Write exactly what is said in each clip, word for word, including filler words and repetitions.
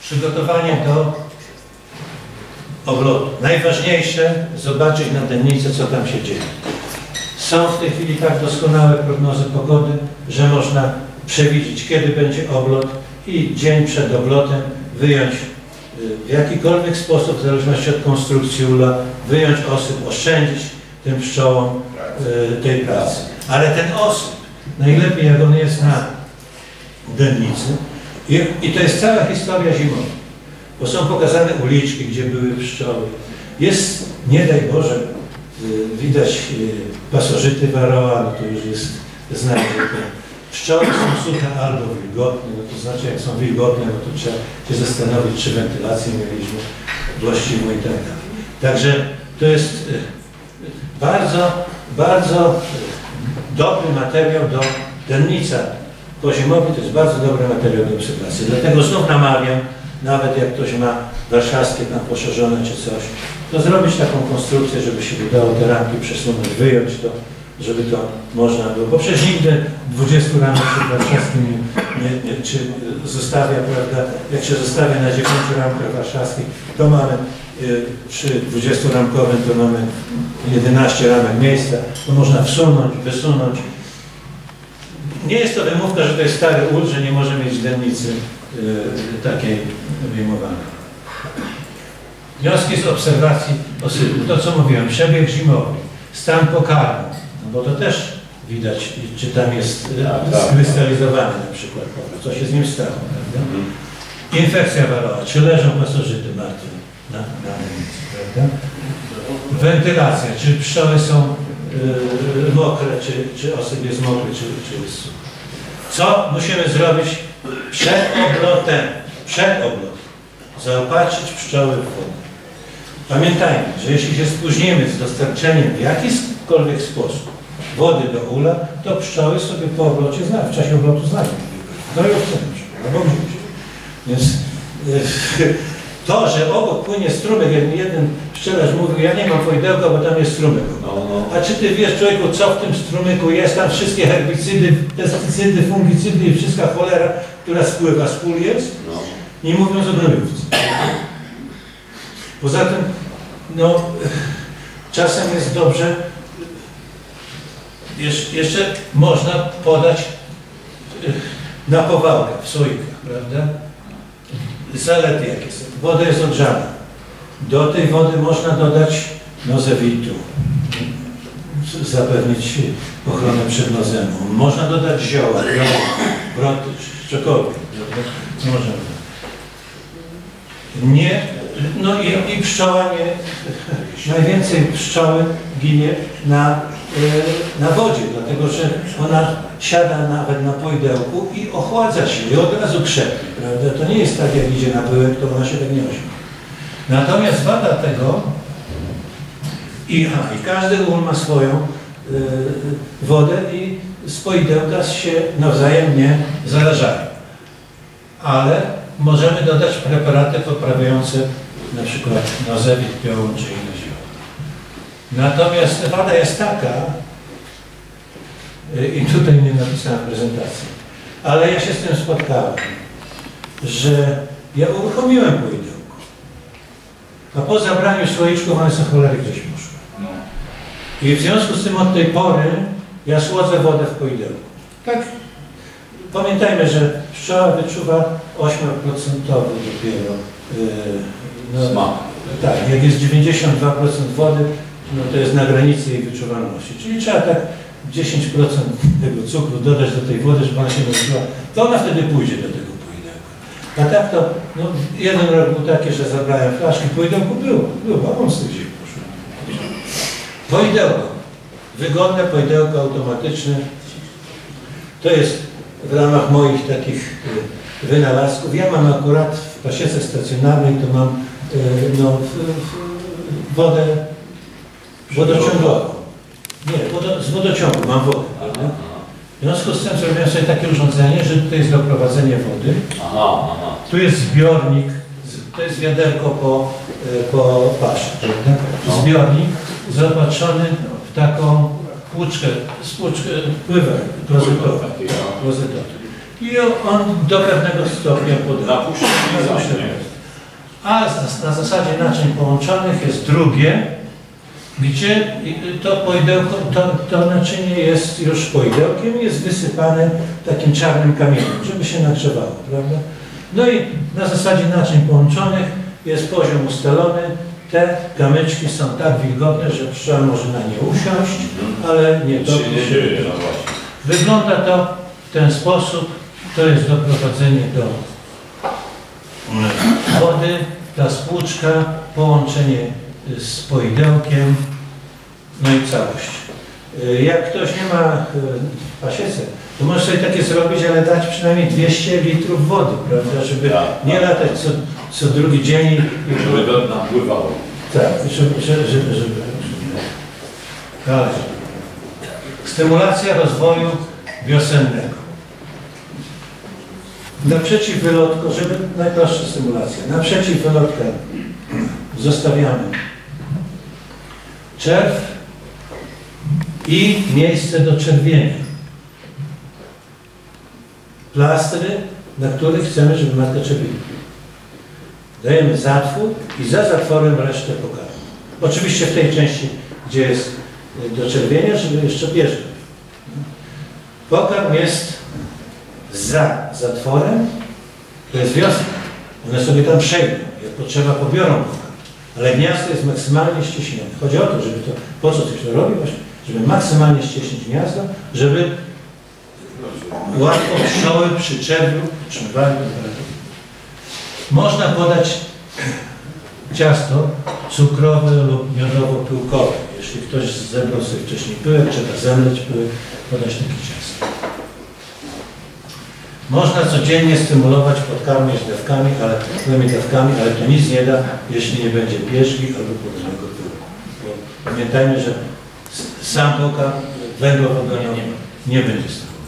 Przygotowanie do oblotu. Najważniejsze zobaczyć na dennicy, co tam się dzieje. Są w tej chwili tak doskonałe prognozy pogody, że można przewidzieć, kiedy będzie oblot i dzień przed oblotem wyjąć w jakikolwiek sposób, w zależności od konstrukcji ula, wyjąć osyp, oszczędzić tym pszczołom tej pracy. Ale ten osyp, najlepiej jak on jest na dennicy, i, i to jest cała historia zimowa, bo są pokazane uliczki, gdzie były pszczoły. Jest, nie daj Boże, widać pasożyty Varroa, no to już jest znane. Pszczoły są suche albo wilgotne, no to znaczy jak są wilgotne, no to trzeba się zastanowić, czy wentylację mieliśmy właściwą i tak dalej. Także to jest bardzo, bardzo dobry materiał do dennica. Pozimowy to jest bardzo dobry materiał do obserwacji. Dlatego znów namawiam, nawet jak ktoś ma warszawskie tam poszerzone czy coś, to zrobić taką konstrukcję, żeby się udało te ramki przesunąć, wyjąć to, żeby to można było. Bo przecież nigdy dwudziestu ramek przy warszawskim nie, nie, nie, czy zostawia, prawda, jak się zostawia na dziewięciu ramkach warszawskich, to mamy y, przy dwudziestoramkowym to mamy jedenaście ramek miejsca, to można wsunąć, wysunąć. Nie jest to wymówka, że to jest stary ul, że nie może mieć dennicy y, takiej wyjmowanej. Wnioski z obserwacji osypu. To co mówiłem, przebieg zimowy, stan pokarmu, no bo to też widać, czy tam jest skrystalizowany na przykład, co się z nim stało, prawda? Infekcja Varroa, czy leżą pasożyty martwe na, na dennicy, prawda? Wentylacja, czy pszczoły są yy, mokre, czy, czy osyp jest mokry, czy, czy jest suchy. Co musimy zrobić przed oblotem? Przed oblotem. Zaopatrzyć pszczoły w wodę. Pamiętajmy, że jeśli się spóźnimy z dostarczeniem w jakikolwiek sposób wody do ula, to pszczoły sobie po oblocie znają, w czasie oblotu znają. No i ocenią się, albo gdzieś. Więc yy, to, że obok płynie strumyk, jak mi jeden pszczelarz mówił, ja nie mam fojdełka, bo tam jest strumyk. No, no. A czy ty wiesz, człowieku, co w tym strumyku jest? Tam wszystkie herbicydy, pestycydy, fungicydy i wszystka cholera, która spływa z pól jest? No. Nie mówiąc o gnojówce. Poza tym, no, czasem jest dobrze, jeszcze można podać na powałkę, w słoikach, prawda? Zalety jakie są. Woda jest odgrzana. Do tej wody można dodać nozewitu, zapewnić ochronę przed nozemą. Można dodać zioła, wroty, czekolady. Można. Nie, no i, i pszczoła nie, najwięcej pszczoły ginie na, na wodzie, dlatego że ona siada nawet na pojdełku i ochładza się i od razu krzepnie, prawda? To nie jest tak, jak idzie na pyłek, to ona się tak nie nosi. Natomiast wada tego i, aha, i każdy ul ma swoją y, wodę i z pojdełka się nawzajem nie zależają. Ale możemy dodać preparaty poprawiające na przykład nozewit, piołun czy inne zioła. Natomiast wada jest taka, i tutaj nie napisałem prezentacji, ale ja się z tym spotkałem, że ja uruchomiłem pojdełko, a po zabraniu słoiczków one są cholery gdzieś poszły. I w związku z tym od tej pory ja słodzę wodę w pojdełku. Tak, pamiętajmy, że pszczoła wyczuwa osiem procent dopiero yy, no, smak. Tak, jak jest dziewięćdziesiąt dwa procent wody, no to jest na granicy jej wyczuwalności. Czyli trzeba tak dziesięć procent tego cukru dodać do tej wody, żeby ona się rozbiła, to ona wtedy pójdzie do tego pojdełka. A tak to, no, jeden rok był taki, że zabrałem flaszki, pojdełku było, było, a on z tych gdzie poszło. Pojdełko. Wygodne pojdełko automatyczne. To jest w ramach moich takich wynalazków. Ja mam akurat w pasiece stacjonarnej, to mam no, wodę wodociągową. Nie, wodo, z wodociągu mam wodę. Prawda? W związku z tym zrobiłem sobie takie urządzenie, że tutaj jest doprowadzenie wody. Aha, aha. Tu jest zbiornik, to jest wiaderko po, po paszy. Prawda? Zbiornik zaopatrzony w taką płuczkę, spłuczkę, pływek klozetowy. i on do pewnego stopnia podlega. A na zasadzie naczyń połączonych jest drugie, gdzie to, poidełko, to, to naczynie jest już poidełkiem i jest wysypane takim czarnym kamieniem, żeby się nagrzewało, prawda? No i na zasadzie naczyń połączonych jest poziom ustalony. Te kamyczki są tak wilgotne, że pszczoła może na nie usiąść, ale nie to. Wygląda to w ten sposób. To jest doprowadzenie do wody, ta spłuczka, połączenie z poidełkiem, no i całość. Jak ktoś nie ma pasiece, to może sobie takie zrobić, ale dać przynajmniej dwieście litrów wody, prawda, żeby nie latać co, co drugi dzień i żeby to nam pływało. Tak, żeby, żeby, żeby, żeby. Dalej. Stymulacja rozwoju wiosennego. Naprzeciw wylotko, żeby najprostsza stymulacja. Naprzeciw wylotkę zostawiamy czerw i miejsce do czerwienia. Plastry, na których chcemy, żeby matka czerwiła. Dajemy zatwór i za zatworem resztę pokarmu. Oczywiście w tej części, gdzie jest do czerwienia, żeby jeszcze bieżnie. Pokarm jest za zatworem, to jest wiosna. One sobie tam przejdą, jak potrzeba pobiorą pokarm. Ale gniazdo jest maksymalnie ściśnione. Chodzi o to, żeby to, po co coś to robi? Właśnie, żeby maksymalnie ścieśnić gniazdo, żeby łatwo pszczoły przy czerwiu utrzymywały temperaturę. Można podać ciasto cukrowe lub miodowo-pyłkowe. Jeśli ktoś zebrał sobie wcześniej pyłek, trzeba zemleć pyłek, podać takie ciasto. Można codziennie stymulować podkarmy z dawkami, ale tymi dawkami, ale to nic nie da, jeśli nie będzie bieżki albo podanego pyłku. Bo pamiętajmy, że sam pokarm węglowodorowy nie będzie stymulował.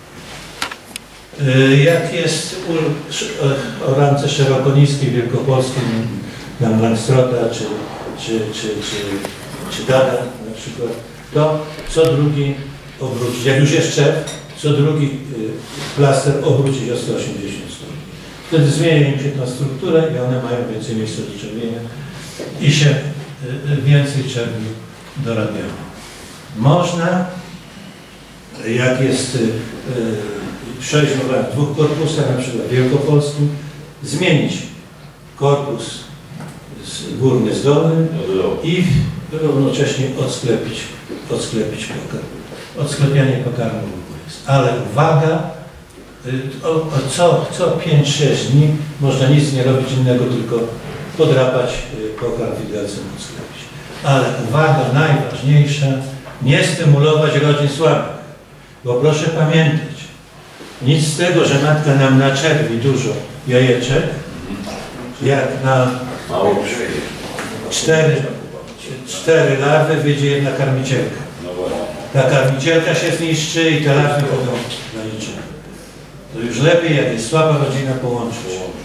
Jak jest o rance szerokoniskiej wielkopolskiej, tam Langstrota czy, czy, czy, czy, czy Dada na przykład, to co drugi obrócić, jak już jest czerw, co drugi plaster obrócić o sto osiemdziesiąt stopni. Wtedy zmienia im się tą strukturę i one mają więcej miejsca do czerwienia i się więcej czerwiu dorabiają. Można, jak jest przejść w dwóch korpusach, na przykład wielkopolskim, zmienić korpus górny z dolnym i równocześnie odsklepić, odsklepić pokarm. Odsklepianie pokarmu jest. Ale uwaga, o, o co, co pięć sześć dni można nic nie robić innego, tylko podrapać pokarm widelcem, odsklepić. Ale uwaga, najważniejsza, nie stymulować rodzin słabych. Bo proszę pamiętać, nic z tego, że matka nam naczerwi dużo jajeczek, jak na cztery, cztery larwy wyjdzie jedna karmicielka. Ta karmicielka się zniszczy i te larwy mogą na niczym. To już lepiej, jak jest słaba rodzina, połączyć.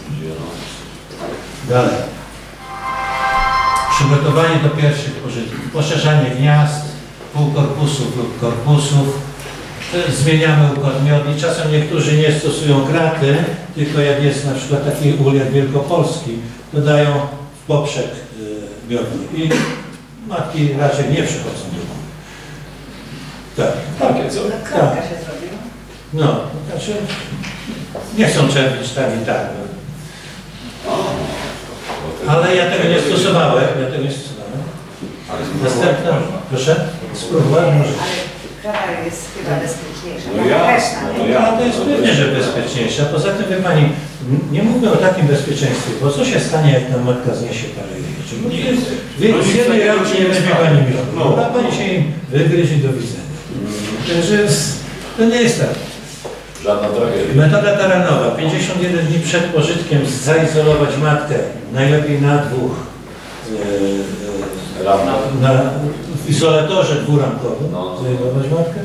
Dalej. Przygotowanie do pierwszych pożytków. Poszerzanie gniazd, półkorpusów lub korpusów. Zmieniamy układ miodny. Czasem niektórzy nie stosują kraty, tylko jak jest na przykład taki ul jak wielkopolski, to dają w poprzek miodny. I matki raczej nie przychodzą do domu. Tak. Takie co? Kratka się zrobiła. No, znaczy nie chcą czerwić tak i tak. No. Ale ja tego nie stosowałem. Ja tego nie stosowałem. Następna, proszę, spróbować może. Krawa jest chyba bezpieczniejsza. No ja, no ja. No to jest pewnie, że bezpieczniejsza. Poza tym, wie Pani, nie mówię o takim bezpieczeństwie, bo co się stanie, jak nam matka zniesie parę jajeczek? Bo w jednej ręce nie weźmie Pani miodu. No. A Pani się im wygryzie do widzenia. Także to nie jest tak. Żadna tragedia. Metoda taranowa. pięćdziesiąt jeden dni przed pożytkiem zaizolować matkę. Najlepiej na dwóch. E, e, na, w izolatorze dwuramkowym no. zaizolować matkę.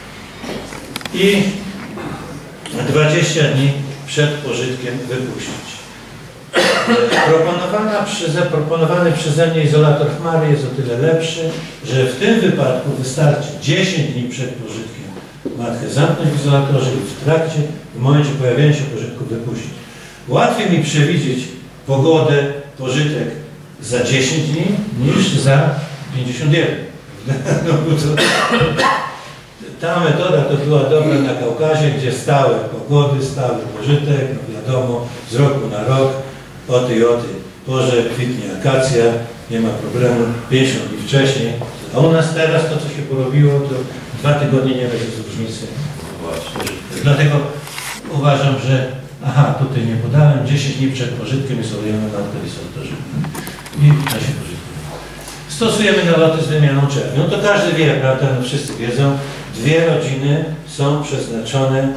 I dwadzieścia dni przed pożytkiem wypuścić. Proponowana przy, zaproponowany przeze mnie izolator chmary jest o tyle lepszy, że w tym wypadku wystarczy dziesięć dni przed pożytkiem matkę zamknąć w izolatorze i w trakcie, w momencie pojawienia się pożytku wypuścić. Łatwiej mi przewidzieć pogodę, pożytek za dziesięć dni niż za pięćdziesiąt jeden. No, to, ta metoda to była dobra na Kaukazie, gdzie stałe pogody, stały pożytek, no wiadomo, z roku na rok, o tej o tej porze kwitnie akacja, nie ma problemu, pięćdziesiąt dni wcześniej. A u nas teraz to, co się porobiło, to dwa tygodnie nie będzie z różnicy. Dlatego uważam, że aha, tutaj nie podałem, dziesięć dni przed pożytkiem izolujemy matkę w izolatorze i da się pożytkuje. Stosujemy naloty z wymianą czerwią. To każdy wie, prawda? No wszyscy wiedzą. Dwie rodziny są przeznaczone, e,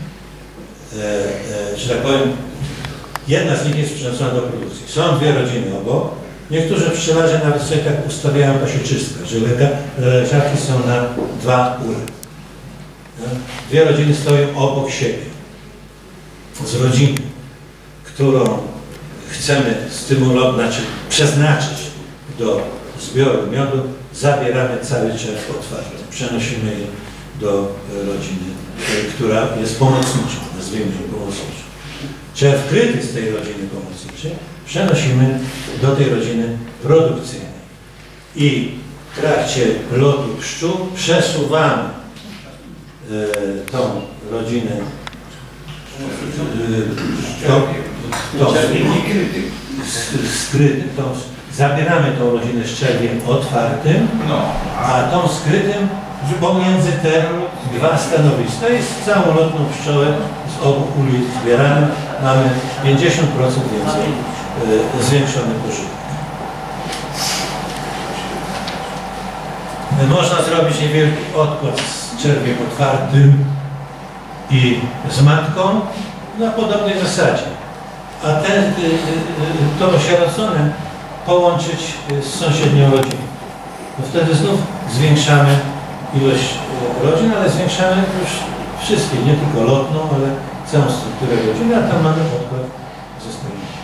e, że tak powiem, jedna z nich jest przeznaczona do produkcji. Są dwie rodziny obok. Niektórzy pszczelarze nawet sobie tak ustawiają pasieczystkę, że leżaki są na dwa ule. Dwie rodziny stoją obok siebie. Z rodziny, którą chcemy stymulować, znaczy przeznaczyć do zbioru miodu, zabieramy cały czerw otwarty. Przenosimy je do rodziny, która jest pomocnicza, nazwijmy ją pomocniczą. Czerw kryty z tej rodziny pomocniczej przenosimy do tej rodziny produkcyjnej. I w trakcie lotu pszczół przesuwamy y, tą rodzinę y, tą, tą, skryty, tą, zabieramy tą rodzinę z czerwiem otwartym, a tą skrytym pomiędzy te dwa stanowiska. I z całą lotną pszczołę z obu uli zbieramy. Mamy pięćdziesiąt procent więcej y, zwiększony pożytek. Można zrobić niewielki odkład z czerwiem otwartym i z matką na podobnej zasadzie. A te, y, y, y, to osierocone połączyć z sąsiednią rodziną. No wtedy znów zwiększamy ilość rodzin, ale zwiększamy już wszystkie, nie tylko lotną, ale całą strukturę rodziny, a tam mamy odkład ze strony.